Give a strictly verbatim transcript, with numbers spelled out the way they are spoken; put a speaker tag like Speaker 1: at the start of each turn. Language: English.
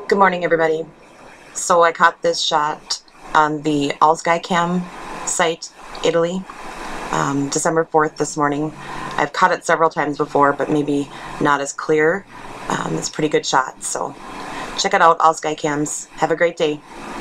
Speaker 1: Good morning, everybody. So I caught this shot on the Allskycam site, Italy, um, December fourth this morning. I've caught it several times before, but maybe not as clear. Um, it's a pretty good shot, so check it out, Allskycams. Have a great day.